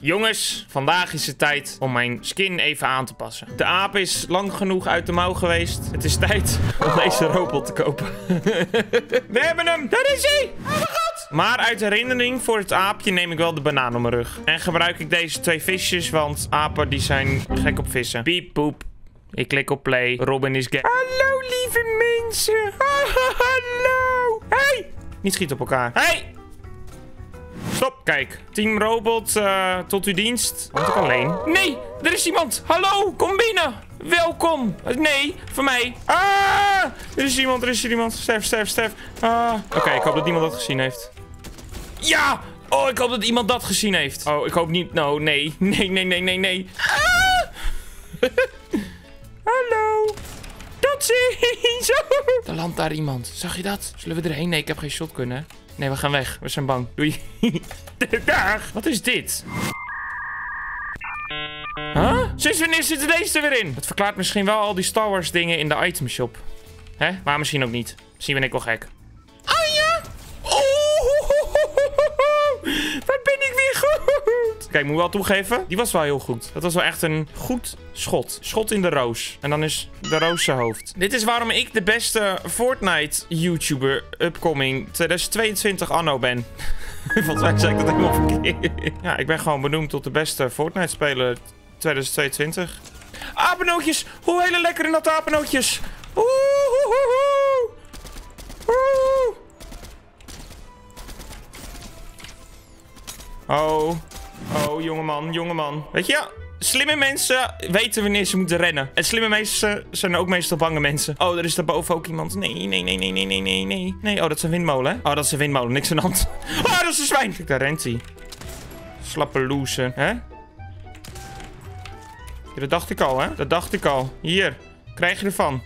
Jongens, vandaag is het tijd om mijn skin even aan te passen. De aap is lang genoeg uit de mouw geweest. Het is tijd om deze robot te kopen. We hebben hem! Daar is hij! Oh mijn god! Maar uit herinnering voor het aapje neem ik wel de banaan op mijn rug. En gebruik ik deze 2 visjes, want apen die zijn gek op vissen. Piep, poep. Ik klik op play. Robin is gay. Hallo lieve mensen. Hallo. Hey! Niet schieten op elkaar. Hey! Stop, kijk. Team Robot, tot uw dienst. Moet ik alleen? Nee, er is iemand. Hallo, kom binnen. Welkom. Nee, voor mij. Ah, er is iemand. Stef. Oké, ik hoop dat iemand dat gezien heeft. Ja! Oh, ik hoop dat iemand dat gezien heeft. Oh, ik hoop niet. Nou, nee. Nee. Ah! Hallo. Dat ziens. Er landt daar iemand. Zag je dat? Zullen we erheen? Nee, ik heb geen shotgun, hè. Nee, we gaan weg. We zijn bang. Doei. Dag. Wat is dit? Huh? Sinds wanneer zitten deze er weer in? Het verklaart misschien wel al die Star Wars dingen in de itemshop. Hè? Maar misschien ook niet. Misschien ben ik wel gek. Ah ja! Wat ben ik weer goed! Kijk, ik moet wel toegeven. Die was wel heel goed. Dat was wel echt een goed schot. Schot in de roos. En dan is de roos zijn hoofd. Dit is waarom ik de beste Fortnite-YouTuber upcoming 2022 anno ben. Volgens mij zei ik dat helemaal verkeerd. Ja, ik ben gewoon benoemd tot de beste Fortnite-speler 2022. Apennootjes! Hoe hele lekkere natte apennootjes! Oh, jongeman. Weet je, slimme mensen weten wanneer ze moeten rennen. En slimme mensen zijn ook meestal bange mensen. Oh, er is daarboven ook iemand. Nee. Oh, dat is een windmolen, hè? Oh, dat is een windmolen. Niks aan de hand. Oh, dat is een zwijn. Kijk, daar rent hij. Slappe loesen, hè? Ja, dat dacht ik al, hè? Dat dacht ik al. Hier, krijg je ervan.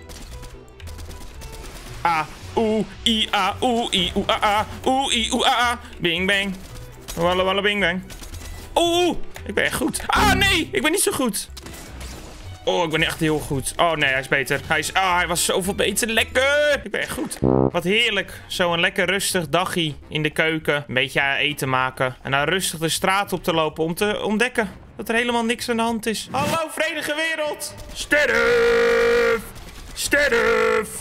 A, oe, i, a, oe, i, oe, a, a. Oe, i, oe, a, a. Bing, bang. Walla, walla, bing, bang. Oeh, ik ben echt goed. Ah, nee, ik ben niet zo goed. Oh, ik ben echt heel goed. Oh, nee, hij is beter. Hij was zoveel beter. Lekker. Ik ben echt goed. Wat heerlijk. Zo'n lekker rustig dagje in de keuken. Een beetje eten maken. En dan rustig de straat op te lopen om te ontdekken dat er helemaal niks aan de hand is. Hallo, vredige wereld. Sterf.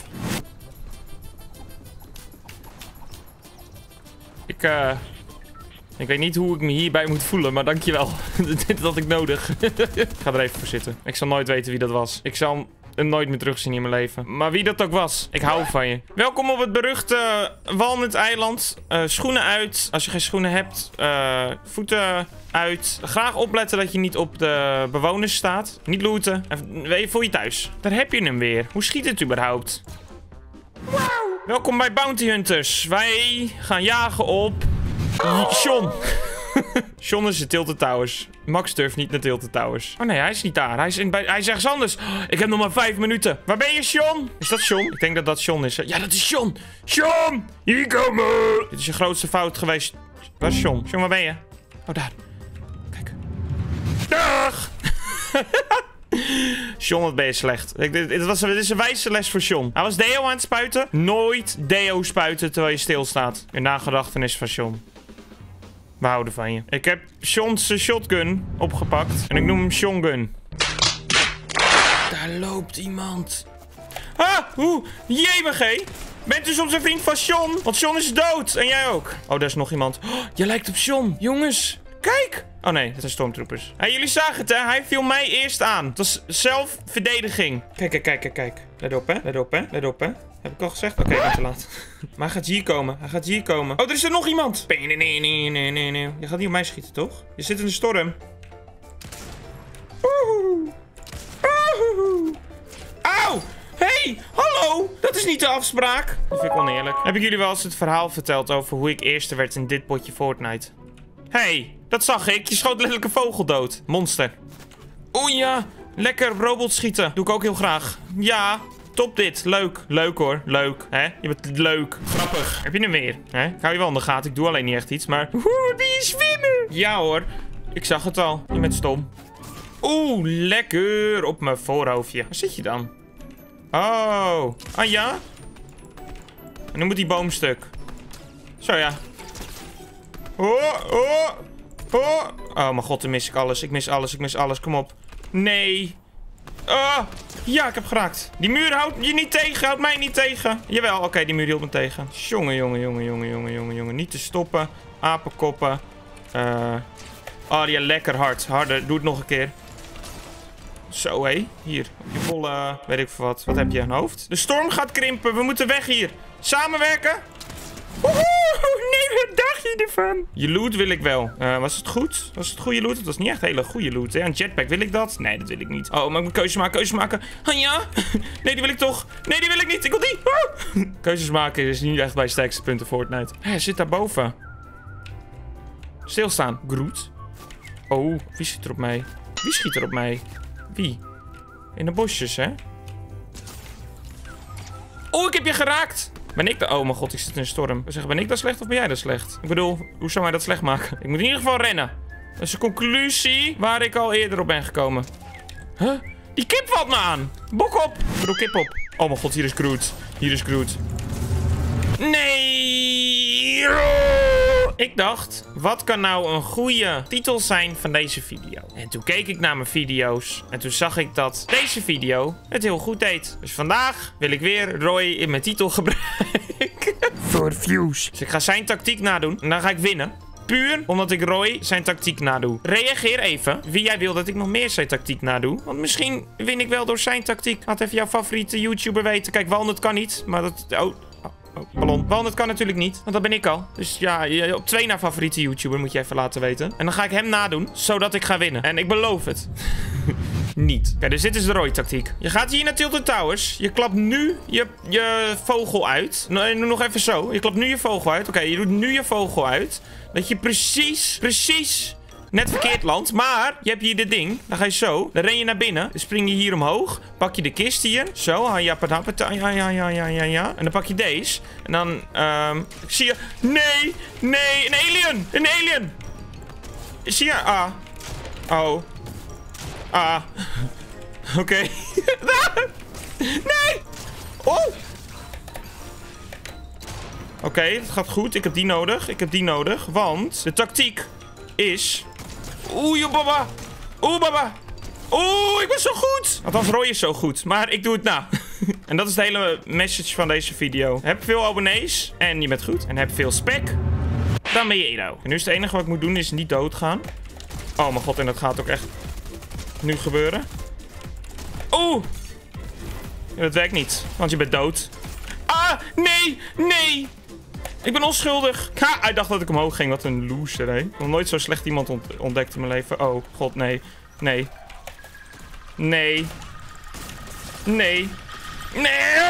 Ik weet niet hoe ik me hierbij moet voelen, maar dankjewel. Dit had ik nodig. Ik ga er even voor zitten. Ik zal nooit weten wie dat was. Ik zal hem nooit meer terugzien in mijn leven. Maar wie dat ook was, ik hou van je. Welkom op het beruchte Walnut-eiland. Schoenen uit, als je geen schoenen hebt. Voeten uit. Graag opletten dat je niet op de bewoners staat. Niet looten. Even voor je thuis. Daar heb je hem weer. Hoe schiet het überhaupt? Wauw. Welkom bij Bounty Hunters. Wij gaan jagen op... Sean. Sean is in Tilted Towers. Max durft niet naar Tilted Towers. Oh nee, hij is niet daar. Hij is ergens anders. Ik heb nog maar 5 minuten. Waar ben je, Sean? Is dat Sean? Ik denk dat dat Sean is. Ja, dat is Sean. Sean! Hier komen! Dit is je grootste fout geweest. Waar is Sean? Sean, waar ben je? Oh, daar. Kijk. Dag! Sean, wat ben je slecht. Dit is een wijze les voor Sean. Hij was deo aan het spuiten. Nooit deo spuiten terwijl je stilstaat. In nagedachtenis van Sean. We houden van je. Ik heb Sean's shotgun opgepakt. En ik noem hem Sean Gun. Daar loopt iemand. Ah, JMG. Bent u soms een vriend van Sean? Want Sean is dood. En jij ook. Oh, daar is nog iemand. Oh, jij lijkt op Sean. Jongens. Kijk! Oh nee, dat zijn stormtroopers. Hey, jullie zagen het, hè? Hij viel mij eerst aan. Het was zelfverdediging. Kijk. Let op, hè? Heb ik al gezegd? Oké, ben te laat. Maar hij gaat hier komen. Oh, er is er nog iemand. Nee. Je gaat niet op mij schieten, toch? Je zit in de storm. Auw! Hey, hallo! Dat is niet de afspraak. Dat vind ik oneerlijk. Heb ik jullie wel eens het verhaal verteld over hoe ik eerste werd in dit potje Fortnite? Hey, dat zag ik. Je schoot letterlijk een vogel dood. Monster. Oeh ja, lekker robot schieten. Doe ik ook heel graag. Ja, top dit. Leuk. Leuk hoor. Leuk. Hè? Je bent leuk. Grappig. Heb je hem weer? Hè? Ik hou je wel in de gaten. Ik doe alleen niet echt iets, maar... Oeh, die is zwemmen. Ja hoor. Ik zag het al. Je bent stom. Oeh, lekker. Op mijn voorhoofdje. Waar zit je dan? Oh. Ah ja? En nu moet die boom stuk. Zo ja. Oh. Oh, oh mijn god, dan mis ik alles. Ik mis alles, ik mis alles. Kom op. Nee. Oh, ja, ik heb geraakt. Die muur houdt je niet tegen, houdt mij niet tegen. Jawel, oké, die muur hield me tegen. Jongen. Niet te stoppen. Apenkoppen. Oh, die lekker hard. Harder, doe het nog een keer. Zo, hé. Hier, op je volle... weet ik veel wat. Wat heb je aan hoofd? De storm gaat krimpen, we moeten weg hier. Samenwerken. Woehoe, nee, wat dacht je ervan? Je loot wil ik wel. Was het goed? Was het goede loot? Het was niet echt hele goede loot. Hè? Een jetpack, wil ik dat? Nee, dat wil ik niet. Oh, maar ik moet keuze maken. Ja? Nee, die wil ik toch. Nee, die wil ik niet. Ik wil die. Keuzes maken is niet echt bij sterkste punten Fortnite. Hij zit daarboven. Stilstaan. Groet. Oh, wie schiet er op mij? Wie schiet er op mij? Wie? In de bosjes, hè? Oh, ik heb je geraakt. Ben ik de... Oh mijn god, ik zit in een storm. We zeggen, ben ik dat slecht of ben jij dat slecht? Ik bedoel, hoe zou mij dat slecht maken? Ik moet in ieder geval rennen. Dat is een conclusie waar ik al eerder op ben gekomen. Huh? Die kip valt me aan. Bok op. Ik bedoel, kip op. Oh mijn god, hier is Groot. Hier is Groot. Nee. Ik dacht, wat kan nou een goede titel zijn van deze video? En toen keek ik naar mijn video's. En toen zag ik dat deze video het heel goed deed. Dus vandaag wil ik weer Roy in mijn titel gebruiken. Voor views. Dus ik ga zijn tactiek nadoen. En dan ga ik winnen. Puur omdat ik Roy zijn tactiek nadoe. Reageer even wie jij wil dat ik nog meer zijn tactiek nadoe. Want misschien win ik wel door zijn tactiek. Laat even jouw favoriete YouTuber weten. Kijk, Walnut kan niet. Maar dat... Oh, ballon. Walnut kan natuurlijk niet, want dat ben ik al. Dus ja, op 2 na favoriete YouTuber moet je even laten weten. En dan ga ik hem nadoen, zodat ik ga winnen. En ik beloof het. Niet. Kijk, dus dit is de Roy-tactiek. Je gaat hier naar Tilted Towers. Je klapt nu je vogel uit. Nee, nog even zo. Je klapt nu je vogel uit. Oké, je doet nu je vogel uit. Dat je precies... net verkeerd landt. Maar je hebt hier dit ding. Dan ga je zo. Dan ren je naar binnen. Dan spring je hier omhoog. Pak je de kist hier. Zo. Ja. En dan pak je deze. En dan... zie je... Nee. Een alien. Zie je... Ah. Oh. Ah. Oké. Nee. Oh. Oké, het gaat goed. Ik heb die nodig. Want de tactiek is... Oeh, baba. Oeh, ik ben zo goed. Althans, Roy is zo goed. Maar ik doe het na. En dat is de hele message van deze video. Heb veel abonnees. En je bent goed. En heb veel spek. Dan ben je Edo. En nu is het enige wat ik moet doen is niet doodgaan. Oh mijn god, en dat gaat ook echt nu gebeuren. Oeh. Ja, dat werkt niet. Want je bent dood. Ah, nee. Ik ben onschuldig. Ha, hij dacht dat ik omhoog ging. Wat een loser, hè. Ik heb nog nooit zo slecht iemand ontdekt in mijn leven. Oh, god, nee. Nee.